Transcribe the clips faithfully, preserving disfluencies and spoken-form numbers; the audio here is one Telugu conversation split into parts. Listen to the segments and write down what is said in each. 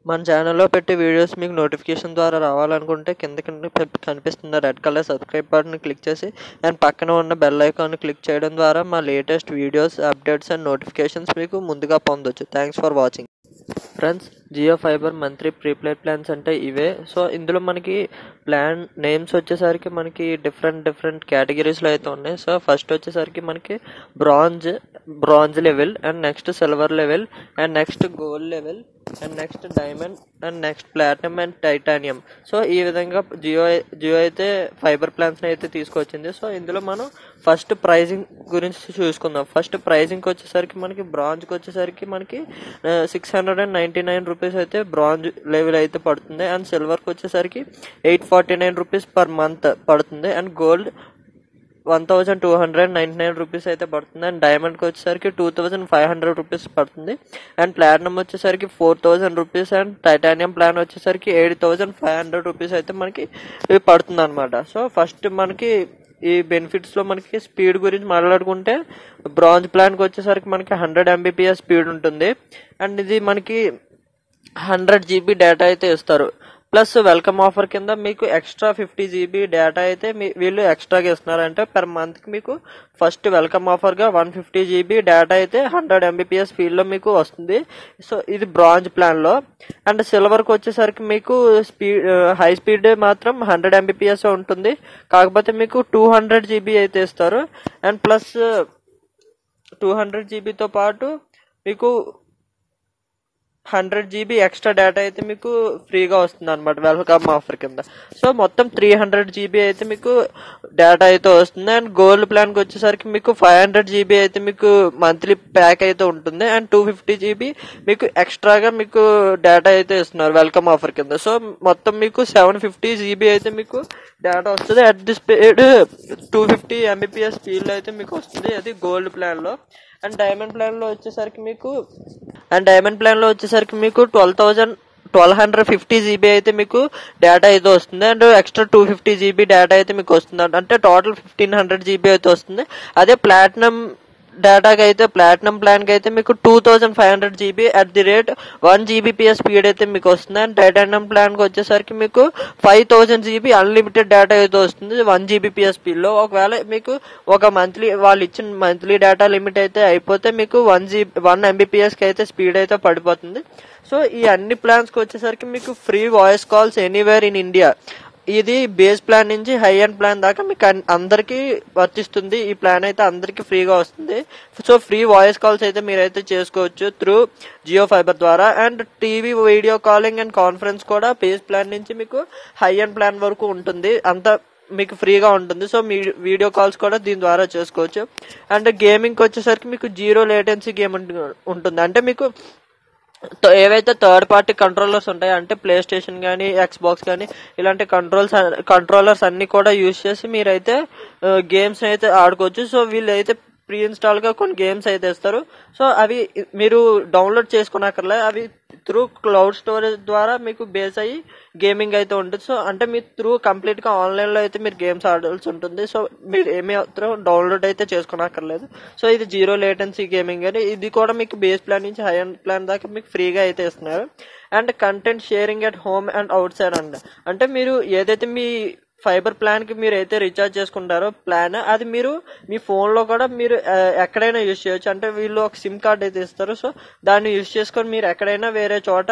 మన ఛానల్లో పెట్టే వీడియోస్ మీకు నోటిఫికేషన్ ద్వారా రావాలనుకుంటే కింద కింద కనిపిస్తున్న red colour subscribe button click చేసి అండ్ పక్కన ఉన్న బెల్ ఐకాన్ క్లిక్ చేయడం ద్వారా మా latest videos updates and notifications మీకు ముందుగా పొందొచ్చు. Thanks for watching. Friends, Jio fibre monthly prepaid plans అంటే ఇవే. సో ఇందులో మనకి ప్లాన్ నేమ్స్ వచ్చేసరికి మనకి డిఫరెంట్ డిఫరెంట్ కేటగిరీస్లో అయితే ఉన్నాయి. సో ఫస్ట్ వచ్చేసరికి మనకి bronze bronze level and next silver level and next gold level and next diamond and next platinum and titanium. So ఈ విధంగా జియో జియో అయితే ఫైబర్ ప్లాన్స్ అయితే తీసుకొచ్చింది. సో ఇందులో మనం ఫస్ట్ ప్రైజింగ్ గురించి చూసుకుందాం. ఫస్ట్ ప్రైజింగ్ వచ్చేసరికి మనకి బ్రాంజ్కి వచ్చేసరికి మనకి six hundred and ninety nine rupees అయితే బ్రాంజ్ లెవెల్ అయితే పడుతుంది. అండ్ సిల్వర్కి వచ్చేసరికి eight forty nine rupees per month పడుతుంది. And gold one thousand two hundred ninety nine rupees అయితే పడుతుంది. అండ్ డైమండ్కి వచ్చేసరికి two thousand five hundred rupees పడుతుంది. అండ్ ప్లాటినం వచ్చేసరికి four thousand rupees and titanium plan వచ్చేసరికి eight thousand five hundred rupees అయితే మనకి పడుతుంది అనమాట. సో ఫస్ట్ మనకి ఈ బెనిఫిట్స్ లో మనకి స్పీడ్ గురించి మాట్లాడుకుంటే బ్రాంజ్ ప్లాన్ కి వచ్చేసరికి మనకి హండ్రెడ్ ఎంబీపీఎస్ స్పీడ్ ఉంటుంది. అండ్ ఇది మనకి హండ్రెడ్ జీబీ డేటా అయితే ఇస్తారు. ప్లస్ వెల్కమ్ ఆఫర్ కింద మీకు ఎక్స్ట్రా ఫిఫ్టీ జీబీ డేటా అయితే వీళ్ళు ఎక్స్ట్రాగా ఇస్తున్నారు. అంటే పర్ మంత్ కి మీకు ఫస్ట్ వెల్కమ్ ఆఫర్ గా వన్ ఫిఫ్టీ జీబీ డేటా అయితే హండ్రెడ్ ఎంబీపీఎస్ స్పీడ్ లో మీకు వస్తుంది. సో ఇది బ్రాంజ్ ప్లాన్ లో. అండ్ సిల్వర్ కి వచ్చేసరికి మీకు స్పీడ్ హై స్పీడ్ మాత్రం హండ్రెడ్ ఎంబీపీఎస్ ఉంటుంది. కాకపోతే మీకు టూ హండ్రెడ్ జీబీ అయితే ఇస్తారు. అండ్ ప్లస్ టూ హండ్రెడ్ జీబీతో పాటు మీకు హండ్రెడ్ జీబీ ఎక్స్ట్రా డేటా అయితే మీకు ఫ్రీగా వస్తుంది అనమాట వెల్కమ్ ఆఫర్ కింద. సో మొత్తం త్రీ హండ్రెడ్ జీబీ అయితే మీకు డేటా అయితే వస్తుంది. అండ్ గోల్డ్ ప్లాన్ కి వచ్చేసరికి మీకు ఫైవ్ హండ్రెడ్ జీబీ అయితే మీకు మంత్లీ ప్యాక్ అయితే ఉంటుంది. అండ్ టూ ఫిఫ్టీ జీబీ మీకు ఎక్స్ట్రాగా మీకు డేటా అయితే ఇస్తున్నారు వెల్కమ్ ఆఫర్ కింద. సో మొత్తం మీకు సెవెన్ ఫిఫ్టీ జీబీ అయితే మీకు డేటా వస్తుంది. At the speed two fifty Mbps speed లో అయితే మీకు వస్తుంది. అది గోల్డ్ ప్లాన్ లో. అండ్ డైమండ్ ప్లాన్ లో వచ్చేసరికి మీకు అండ్ డైమండ్ ప్లాన్ లో వచ్చేసరికి మీకు twelve thousand twelve hundred fifty GB అయితే మీకు డేటా అయితే వస్తుంది. And extra two fifty GB data అయితే మీకు వస్తుంది. అంటే టోటల్ ఫిఫ్టీన్ హండ్రెడ్ జీబీ అయితే వస్తుంది. అదే ప్లాటినం డేటాకి అయితే ప్లాటినం ప్లాన్ కి అయితే మీకు two thousand five hundred GB at the rate one Gbps speed అయితే మీకు వస్తుంది. అండ్ టైటానియం ప్లాన్ కి వచ్చేసరికి మీకు five thousand GB unlimited data అయితే వస్తుంది వన్ జీబీపీఎస్ స్పీడ్ లో. ఒకవేళ మీకు ఒక మంత్లీ వాళ్ళు ఇచ్చిన మంత్లీ డేటా లిమిట్ అయితే అయిపోతే మీకు వన్ జీబీ వన్ ఎంబీపీఎస్ కి అయితే స్పీడ్ అయితే పడిపోతుంది. సో ఈ అన్ని ప్లాన్స్ కి వచ్చేసరికి మీకు free voice calls anywhere in India. ఇది బేస్ ప్లాన్ నుంచి హై అండ్ ప్లాన్ దాకా మీకు అందరికి వర్తిస్తుంది. ఈ ప్లాన్ అయితే అందరికి ఫ్రీగా వస్తుంది. సో ఫ్రీ వాయిస్ కాల్స్ అయితే మీరైతే చేసుకోవచ్చు త్రూ జియో ఫైబర్ ద్వారా. And TV video calling and conference కూడా బేస్ ప్లాన్ నుంచి మీకు హై అండ్ ప్లాన్ వరకు ఉంటుంది. అంత మీకు ఫ్రీగా ఉంటుంది. సో మీ వీడియో కాల్స్ కూడా దీని ద్వారా చేసుకోవచ్చు. అండ్ గేమింగ్ వచ్చేసరికి మీకు జీరో లేటెన్సీ గేమ్ ఉంటుంది. అంటే మీకు ఏవైతే థర్డ్ పార్టీ కంట్రోలర్స్ ఉంటాయో అంటే ప్లే స్టేషన్ కానీ ఎక్స్బాక్స్ కానీ ఇలాంటి కంట్రోల్స్ కంట్రోలర్స్ అన్ని కూడా యూజ్ చేసి మీరైతే గేమ్స్ అయితే ఆడుకోవచ్చు. సో వీళ్ళు అయితే ప్రీ ఇన్స్టాల్ గా కొన్ని గేమ్స్ అయితే ఇస్తారు. సో అవి మీరు డౌన్లోడ్ చేసుకున్నాకర్లే, అవి త్రూ క్లౌడ్ స్టోరేజ్ ద్వారా మీకు బేస్ అయ్యి గేమింగ్ అయితే ఉంటుంది. సో అంటే మీరు త్రూ కంప్లీట్ గా ఆన్లైన్ లో అయితే మీరు గేమ్స్ ఆడాల్సి ఉంటుంది. సో మీరు ఏమీ డౌన్లోడ్ అయితే చేసుకున్నాకర్లేదు. సో ఇది జీరో లేటెన్సీ గేమింగ్ అని. ఇది కూడా మీకు బేస్ ప్లాన్ నుంచి హై అండ్ ప్లాన్ దాకా మీకు ఫ్రీగా అయితే ఇస్తున్నారు. And content sharing at home and outside and అంటే మీరు ఏదైతే మీ ఫైబర్ ప్లాన్ కి మీరు అయితే రీఛార్జ్ చేసుకుంటారో ప్లాన్ అది మీరు మీ ఫోన్ లో కూడా మీరు ఎక్కడైనా యూజ్ చేయొచ్చు. అంటే వీళ్ళు ఒక సిమ్ కార్డ్ అయితే ఇస్తారు. సో దాన్ని యూజ్ చేసుకొని మీరు ఎక్కడైనా వేరే చోట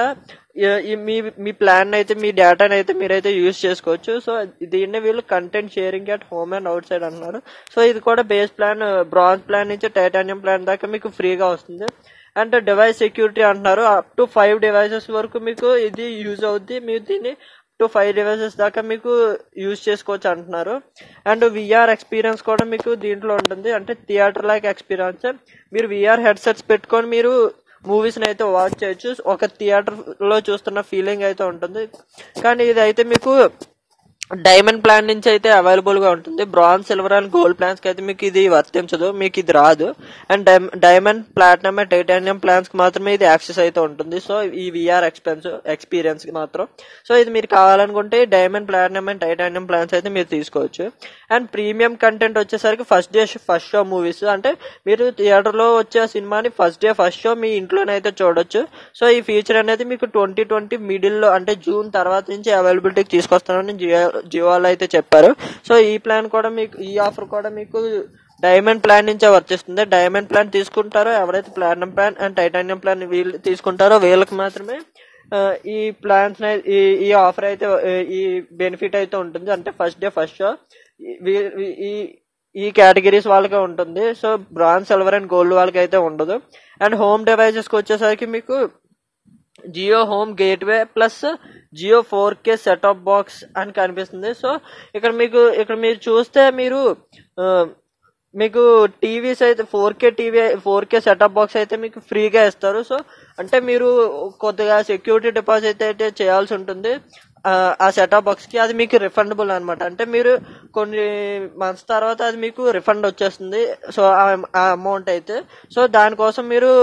మీ మీ ప్లాన్ అయితే మీ డేటాని అయితే మీరైతే యూజ్ చేసుకోవచ్చు. సో దీన్నే వీళ్ళు content sharing at home and outside అంటున్నారు. సో ఇది కూడా బేస్ ప్లాన్ బ్రాంజ్ ప్లాన్ నుంచి టైటానియం ప్లాన్ దాకా మీకు ఫ్రీగా వస్తుంది. అండ్ డివైస్ సెక్యూరిటీ అంటున్నారు. అప్ టు ఫైవ్ డివైసెస్ వరకు మీకు ఇది యూజ్ అవుద్ది. మీరు దీన్ని టు ఫైవ్ డివైసెస్ దాకా మీకు యూజ్ చేసుకోవచ్చు అంటున్నారు. అండ్ విఆర్ ఎక్స్పీరియన్స్ కూడా మీకు దీంట్లో ఉంటుంది. అంటే థియేటర్ లైక్ ఎక్స్పీరియన్స్. మీరు విఆర్ హెడ్సెట్స్ పెట్టుకొని మీరు మూవీస్ అయితే వాచ్ చేయొచ్చు. ఒక థియేటర్ లో చూస్తున్న ఫీలింగ్ అయితే ఉంటుంది. కానీ ఇది అయితే మీకు డైమండ్ ప్లాన్ నుంచి అయితే అవైలబుల్ గా ఉంటుంది. Bronze, silver and gold plans కి అయితే మీకు ఇది వర్తించదు, మీకు ఇది రాదు. And diamond, platinum and titanium plans కి మాత్రమే ఇది యాక్సెస్ అయితే ఉంటుంది. సో ఈ విఆర్ ఎక్స్పెన్స్ ఎక్స్పీరియన్స్ కి మాత్రం. సో ఇది మీరు కావాలనుకుంటే diamond, platinum and titanium plans అయితే మీరు తీసుకోవచ్చు. అండ్ ప్రీమియం కంటెంట్ వచ్చేసరికి first day first show movies, అంటే మీరు థియేటర్ లో వచ్చే సినిమాని ఫస్ట్ డే ఫస్ట్ షో మీ ఇంట్లోనే అయితే చూడొచ్చు. సో ఈ ఫీచర్ అనేది మీకు ట్వంటీ ట్వంటీ మిడిల్ లో అంటే జూన్ తర్వాత నుంచి అవైలబిలిటీకి తీసుకొస్తానని జియో జియో వాళ్ళు అయితే చెప్పారు. సో ఈ ప్లాన్ కూడా మీకు, ఈ ఆఫర్ కూడా మీకు డైమండ్ ప్లాన్ నుంచే వర్తిస్తుంది. డైమండ్ ప్లాన్ తీసుకుంటారో ఎవరైతే platinum plan and titanium plan వీళ్ళు తీసుకుంటారో వీళ్ళకి మాత్రమే ఈ ప్లాన్స్ ఈ ఆఫర్ అయితే ఈ బెనిఫిట్ అయితే ఉంటుంది. అంటే ఫస్ట్ డే ఫస్ట్ షో ఈ ఈ కేటగిరీస్ వాళ్ళకే ఉంటుంది. So bronze, silver and gold వాళ్ళకి అయితే ఉండదు. అండ్ హోమ్ డివైజెస్ కి వచ్చేసరికి మీకు Jio home gateway plus Jio four K setup box అని కనిపిస్తుంది. సో ఇక్కడ మీకు ఇక్కడ మీరు చూస్తే మీరు మీకు టీవీస్ అయితే four K TV four K setup box అయితే మీకు ఫ్రీగా ఇస్తారు. సో అంటే మీరు కొద్దిగా సెక్యూరిటీ డిపాజిట్ అయితే చేయాల్సి ఉంటుంది ఆ సెటప్ బాక్స్ కి. అది మీకు రిఫండబుల్ అనమాట. అంటే మీరు కొన్ని మంత్స్ తర్వాత అది మీకు రిఫండ్ వచ్చేస్తుంది. సో ఆ అమౌంట్ అయితే సో దానికోసం మీరు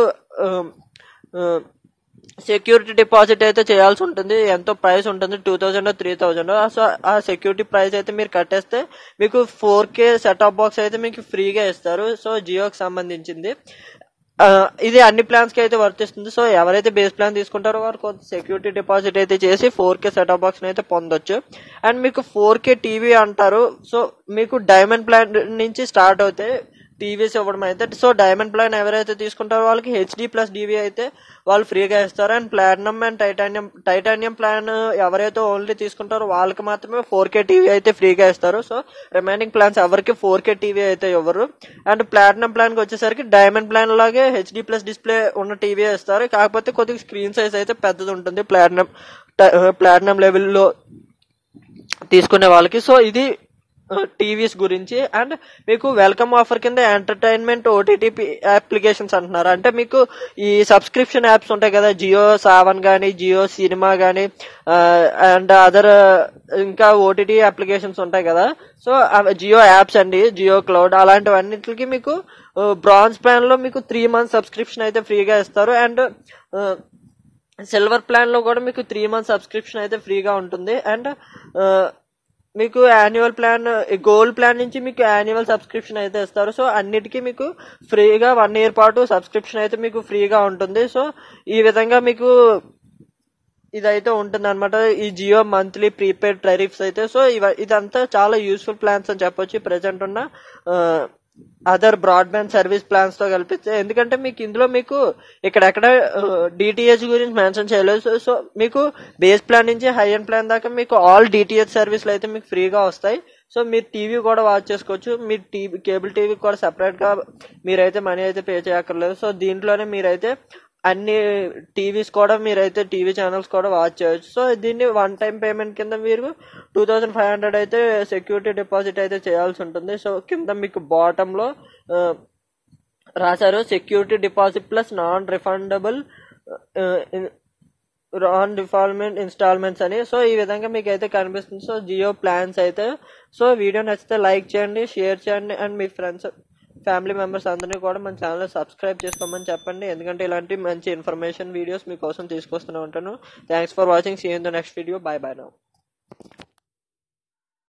సెక్యూరిటీ డిపాజిట్ అయితే చేయాల్సి ఉంటుంది. ఎంతో ప్రైస్ ఉంటుంది, two thousand three thousand. So ఆ సెక్యూరిటీ ప్రైస్ అయితే మీరు కట్టేస్తే మీకు ఫోర్ కే సెటప్ బాక్స్ అయితే మీకు ఫ్రీగా ఇస్తారు. సో జియోకి సంబంధించింది ఇది అన్ని ప్లాన్స్ కి అయితే వర్తిస్తుంది. సో ఎవరైతే బేస్ ప్లాన్ తీసుకుంటారో వారు కొంత సెక్యూరిటీ డిపాజిట్ అయితే చేసి ఫోర్ కే సెటప్ బాక్స్ అయితే పొందొచ్చు. అండ్ మీకు ఫోర్ కే టీవీ అంటారు. సో మీకు డైమండ్ ప్లాన్ నుంచి స్టార్ట్ అవుతాయి టీవీస్ ఇవ్వడం అయితే. సో డైమండ్ ప్లాన్ ఎవరైతే తీసుకుంటారో వాళ్ళకి హెచ్డి ప్లస్ డివి అయితే వాళ్ళు ఫ్రీగా ఇస్తారు. And platinum and titanium titanium plan ఎవరైతే ఓన్లీ తీసుకుంటారో వాళ్ళకి మాత్రమే ఫోర్ కే టీవీ అయితే ఫ్రీగా ఇస్తారు. సో రిమైనింగ్ ప్లాన్స్ ఎవరికి ఫోర్ కే టీవీ అయితే ఇవ్వరు. అండ్ ప్లాటినం ప్లాన్ కి వచ్చేసరికి డైమండ్ ప్లాన్ లాగే హెచ్డి ప్లస్ డిస్ప్లే ఉన్న టీవీ ఇస్తారు. కాకపోతే కొద్దిగా స్క్రీన్ సైజ్ అయితే పెద్దది ఉంటుంది ప్లాటినం ప్లాటినం లెవెల్లో తీసుకునే వాళ్ళకి. సో ఇది టీవీస్ గురించి. అండ్ మీకు వెల్కమ్ ఆఫర్ కింద ఎంటర్టైన్మెంట్ ఓటీటీ అప్లికేషన్స్ అంటున్నారు. అంటే మీకు ఈ సబ్స్క్రిప్షన్ యాప్స్ ఉంటాయి కదా, జియో సావన్ గానీ, జియో సినిమా గానీ, అండ్ అదర్ ఇంకా ఓటీటీ అప్లికేషన్స్ ఉంటాయి కదా. సో జియో యాప్స్ అండి, జియో క్లౌడ్ అలాంటివన్నిటికి మీకు బ్రాంజ్ ప్లాన్ లో మీకు త్రీ మంత్స్ సబ్స్క్రిప్షన్ అయితే ఫ్రీగా ఇస్తారు. అండ్ సిల్వర్ ప్లాన్ లో కూడా మీకు త్రీ మంత్స్ సబ్స్క్రిప్షన్ అయితే ఫ్రీగా ఉంటుంది. అండ్ మీకు యాన్యువల్ ప్లాన్, గోల్డ్ ప్లాన్ నుంచి మీకు యాన్యువల్ సబ్స్క్రిప్షన్ అయితే ఇస్తారు. సో అన్నిటికీ మీకు ఫ్రీగా వన్ ఇయర్ పాటు సబ్స్క్రిప్షన్ అయితే మీకు ఫ్రీగా ఉంటుంది. సో ఈ విధంగా మీకు ఇదైతే ఉంటుంది అనమాట ఈ జియో మంత్లీ ప్రీపెయిడ్ టైరిఫ్స్ అయితే. సో ఇదంతా చాలా యూస్ఫుల్ ప్లాన్స్ అని చెప్పొచ్చు ప్రెసెంట్ ఉన్న అదర్ బ్రాడ్బ్యాండ్ సర్వీస్ ప్లాన్స్ తో కలిపిస్తే. ఎందుకంటే మీకు ఇందులో మీకు ఇక్కడెక్కడ డిటిహెచ్ గురించి మెన్షన్ చేయలేదు. సో మీకు బేస్ ప్లాన్ నుంచి హై ఎండ్ ప్లాన్ దాకా మీకు ఆల్ డిటిహెచ్ సర్వీస్లు అయితే మీకు ఫ్రీగా వస్తాయి. సో మీరు టీవీ కూడా వాచ్ చేసుకోవచ్చు. మీరు టీవీ కేబుల్ టీవీ కూడా సెపరేట్ గా మీరైతే మనీ అయితే పే చేయక్కర్లేదు. సో దీంట్లోనే మీరైతే అన్ని టీవీస్ కూడా మీరైతే టీవీ ఛానల్స్ కూడా వాచ్ చేయొచ్చు. సో దీన్ని వన్ టైం పేమెంట్ కింద మీరు టూ థౌజండ్ ఫైవ్ హండ్రెడ్ అయితే సెక్యూరిటీ డిపాజిట్ అయితే చేయాల్సి ఉంటుంది. సో కింద మీకు బాటమ్ లో రాశారు security deposit plus non refundable non రిఫాల్మెంట్ ఇన్స్టాల్మెంట్స్ అని. సో ఈ విధంగా మీకు అయితే కనిపిస్తుంది. సో జియో ప్లాన్స్ అయితే. సో వీడియో నచ్చితే లైక్ చేయండి, షేర్ చేయండి, అండ్ మీ ఫ్రెండ్స్ ఫ్యామిలీ మెంబర్స్ అందరినీ కూడా మన ఛానల్ సబ్స్క్రైబ్ చేసుకోమని చెప్పండి. ఎందుకంటే ఇలాంటి మంచి ఇన్ఫర్మేషన్ వీడియోస్ మీకోసం తీసుకొస్తూనే ఉంటాను. Thanks for watching. See you in the next video. Bye bye now.